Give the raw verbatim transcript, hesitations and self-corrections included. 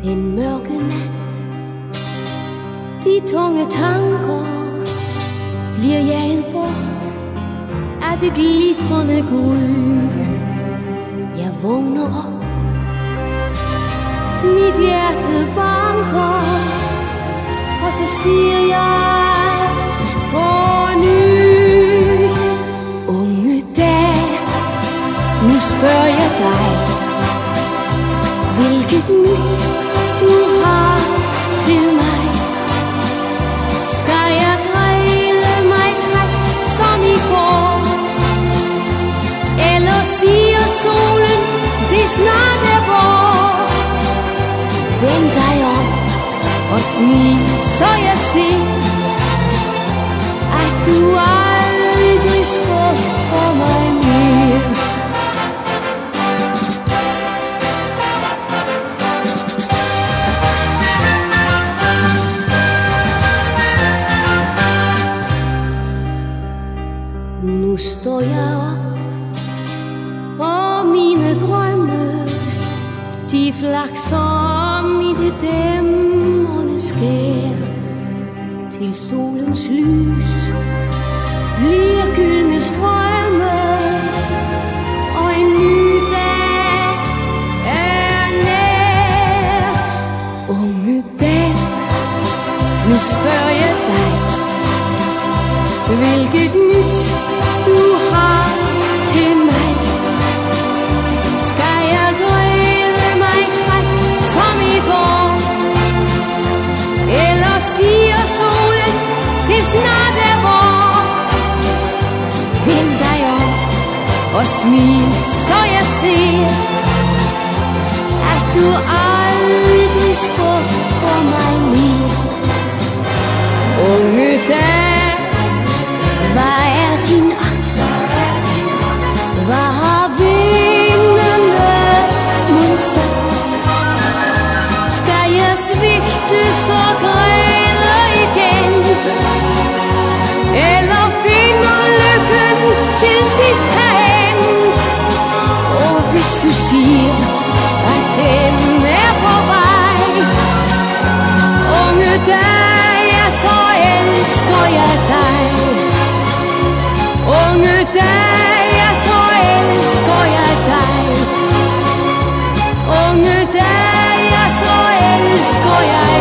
Den mørke nat, de tunge tanker bliver jaget bort af det glitrende guld. Jeg vågner op, mit hjerte banker, og så siger jeg på ny: unge dag, nu spørger jeg dig, hvilket nyt du har til mig. Skal jeg græde mig træt som i går, eller siger solen, det snart er vår? Vend dig om og smil, så jeg ser, at du aldrig skuffer mig mere. Nu står jeg op, og mine drømme, de flakser om i det dæmrende skær, til solens lys bliver gyldne strømme, og en ny dag er nær. Unge dag, nu spørger jeg dig, hvilket nyt du har til mig. Skal jeg græde mig træt som i går, eller siger solen, det snart er vår? Vend dig om og smil, så jeg ser, at du aldrig skuffer mig mere. Unge dag, hvad er din agt? Hvad har vindene mon sagt? Skal jeg svigte så græde igen, eller finder lykken til sidst herhen? Og hvis du siger, at den er på vej, unge dag, ja, så elsker jeg dig. Unge dag, ja, så elsker jeg dig. Unge dag, ja, så elsker jeg